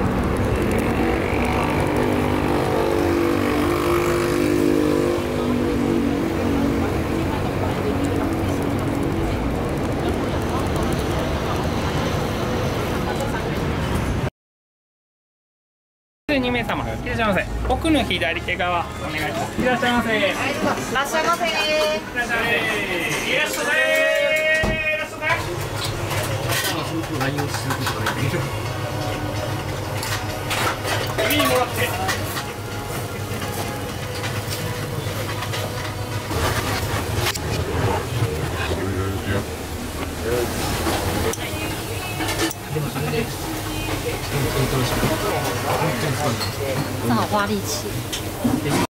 2名様、いらっしゃいませ。奥の左手側お願いします。いらっしゃいませ。いらっしゃいませ。いらっしゃいませ。いらっしゃいませ。いらっしゃいませ。次にもらって。 这好花力气。